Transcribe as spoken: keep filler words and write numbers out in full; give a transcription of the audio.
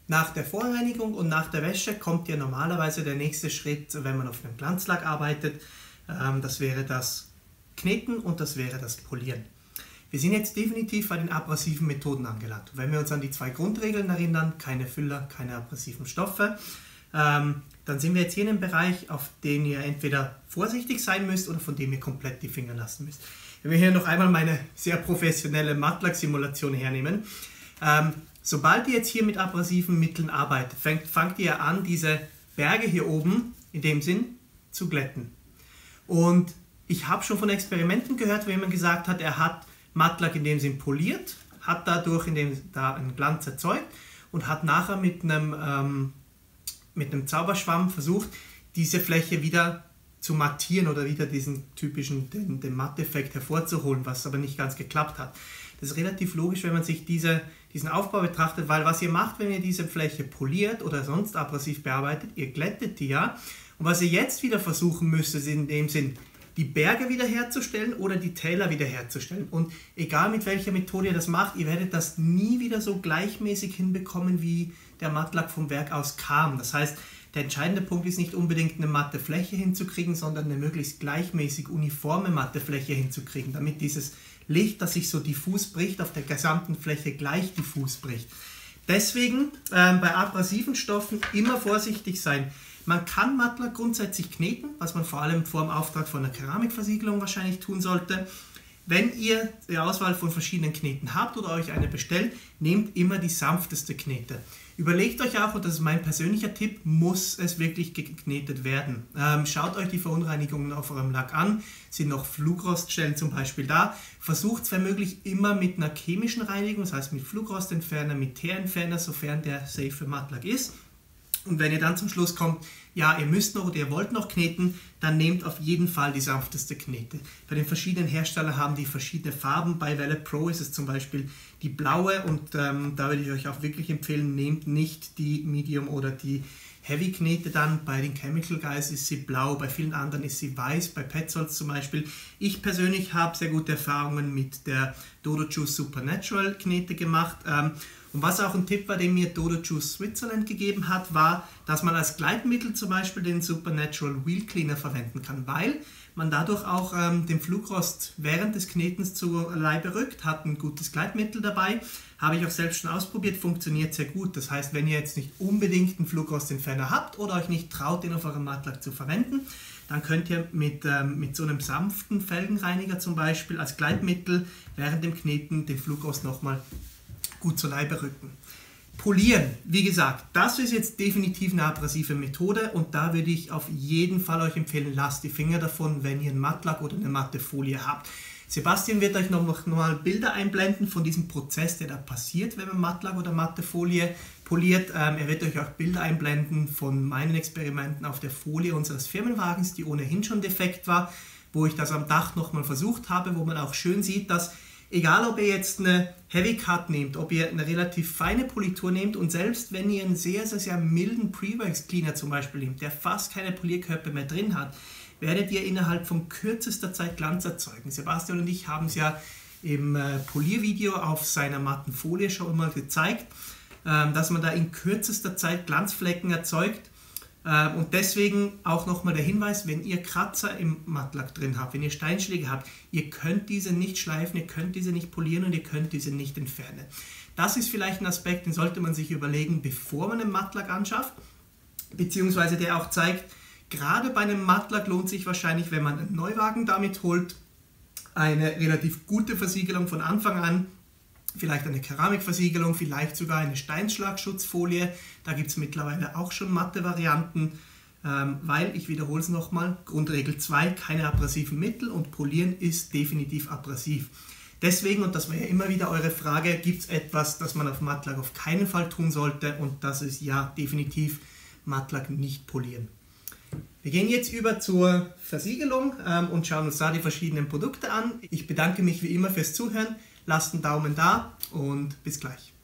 Nach der Vorreinigung und nach der Wäsche kommt ja normalerweise der nächste Schritt, wenn man auf einem Glanzlack arbeitet. Das wäre das Kneten und das wäre das Polieren. Wir sind jetzt definitiv bei den abrasiven Methoden angelangt. Wenn wir uns an die zwei Grundregeln erinnern, keine Füller, keine abrasiven Stoffe, dann sind wir jetzt hier in einem Bereich, auf den ihr entweder vorsichtig sein müsst oder von dem ihr komplett die Finger lassen müsst. Wenn wir hier noch einmal meine sehr professionelle Mattlack-Simulation hernehmen, sobald ihr jetzt hier mit abrasiven Mitteln arbeitet, fängt, fangt ihr an, diese Berge hier oben in dem Sinn zu glätten. Und ich habe schon von Experimenten gehört, wo jemand gesagt hat, er hat Mattlack in dem Sinn poliert, hat dadurch in dem, da einen Glanz erzeugt und hat nachher mit einem, ähm, mit einem Zauberschwamm versucht, diese Fläche wieder zu mattieren oder wieder diesen typischen, den, den Matteffekt hervorzuholen, was aber nicht ganz geklappt hat. Das ist relativ logisch, wenn man sich diese, diesen Aufbau betrachtet, weil was ihr macht, wenn ihr diese Fläche poliert oder sonst abrasiv bearbeitet, ihr glättet die ja. Und was ihr jetzt wieder versuchen müsst, ist in dem Sinn, die Berge wiederherzustellen oder die Täler wiederherzustellen. Und egal mit welcher Methode ihr das macht, ihr werdet das nie wieder so gleichmäßig hinbekommen, wie der Mattlack vom Werk aus kam. Das heißt, der entscheidende Punkt ist nicht unbedingt eine matte Fläche hinzukriegen, sondern eine möglichst gleichmäßig uniforme matte Fläche hinzukriegen, damit dieses Licht, das sich so diffus bricht, auf der gesamten Fläche gleich diffus bricht. Deswegen äh, bei abrasiven Stoffen immer vorsichtig sein. Man kann Mattlack grundsätzlich kneten, was man vor allem vor dem Auftrag von einer Keramikversiegelung wahrscheinlich tun sollte. Wenn ihr die Auswahl von verschiedenen Kneten habt oder euch eine bestellt, nehmt immer die sanfteste Knete. Überlegt euch auch, und das ist mein persönlicher Tipp, muss es wirklich geknetet werden. Ähm, schaut euch die Verunreinigungen auf eurem Lack an, sind noch Flugroststellen zum Beispiel da. Versucht es, wenn möglich, immer mit einer chemischen Reinigung, das heißt mit Flugrostentferner, mit Teerentferner, sofern der safe für Mattlack ist. Und wenn ihr dann zum Schluss kommt, ja, ihr müsst noch oder ihr wollt noch kneten, dann nehmt auf jeden Fall die sanfteste Knete. Bei den verschiedenen Herstellern haben die verschiedene Farben. Bei Velvet Pro ist es zum Beispiel die blaue und ähm, da würde ich euch auch wirklich empfehlen, nehmt nicht die Medium oder die Heavy Knete dann. Bei den Chemical Guys ist sie blau, bei vielen anderen ist sie weiß, bei Petzolds zum Beispiel. Ich persönlich habe sehr gute Erfahrungen mit der Dodo Juice Supernatural Knete gemacht. Ähm, Und was auch ein Tipp war, den mir Dodo Juice Switzerland gegeben hat, war, dass man als Gleitmittel zum Beispiel den Supernatural Wheel Cleaner verwenden kann, weil man dadurch auch ähm, den Flugrost während des Knetens zu Leibe rückt, hat ein gutes Gleitmittel dabei, habe ich auch selbst schon ausprobiert, funktioniert sehr gut. Das heißt, wenn ihr jetzt nicht unbedingt einen Flugrostentferner habt oder euch nicht traut, den auf eurem Mattlack zu verwenden, dann könnt ihr mit, ähm, mit so einem sanften Felgenreiniger zum Beispiel als Gleitmittel während dem Kneten den Flugrost nochmal gut zur Leibe rücken. Polieren, wie gesagt, das ist jetzt definitiv eine abrasive Methode und da würde ich auf jeden Fall euch empfehlen, lasst die Finger davon, wenn ihr einen Mattlack oder eine matte Folie habt. Sebastian wird euch noch, noch mal Bilder einblenden von diesem Prozess, der da passiert, wenn man Mattlack oder matte Folie poliert. Ähm, er wird euch auch Bilder einblenden von meinen Experimenten auf der Folie unseres Firmenwagens, die ohnehin schon defekt war, wo ich das am Dach nochmal versucht habe, wo man auch schön sieht, dass egal, ob ihr jetzt eine Heavy Cut nehmt, ob ihr eine relativ feine Politur nehmt und selbst wenn ihr einen sehr, sehr, sehr milden Pre-Wax Cleaner zum Beispiel nehmt, der fast keine Polierkörper mehr drin hat, werdet ihr innerhalb von kürzester Zeit Glanz erzeugen. Sebastian und ich haben es ja im äh, Poliervideo auf seiner matten Folie schon mal gezeigt, äh, dass man da in kürzester Zeit Glanzflecken erzeugt. Und deswegen auch nochmal der Hinweis, wenn ihr Kratzer im Mattlack drin habt, wenn ihr Steinschläge habt, ihr könnt diese nicht schleifen, ihr könnt diese nicht polieren und ihr könnt diese nicht entfernen. Das ist vielleicht ein Aspekt, den sollte man sich überlegen, bevor man einen Mattlack anschafft, beziehungsweise der auch zeigt, gerade bei einem Mattlack lohnt sich wahrscheinlich, wenn man einen Neuwagen damit holt, eine relativ gute Versiegelung von Anfang an, vielleicht eine Keramikversiegelung, vielleicht sogar eine Steinschlagschutzfolie. Da gibt es mittlerweile auch schon matte Varianten, ähm, weil, ich wiederhole es nochmal, Grundregel zwei, keine abrasiven Mittel und Polieren ist definitiv abrasiv. Deswegen, und das war ja immer wieder eure Frage, gibt es etwas, das man auf Mattlack auf keinen Fall tun sollte und das ist ja definitiv Mattlack nicht polieren. Wir gehen jetzt über zur Versiegelung ähm, und schauen uns da die verschiedenen Produkte an. Ich bedanke mich wie immer fürs Zuhören. Lasst einen Daumen da und bis gleich.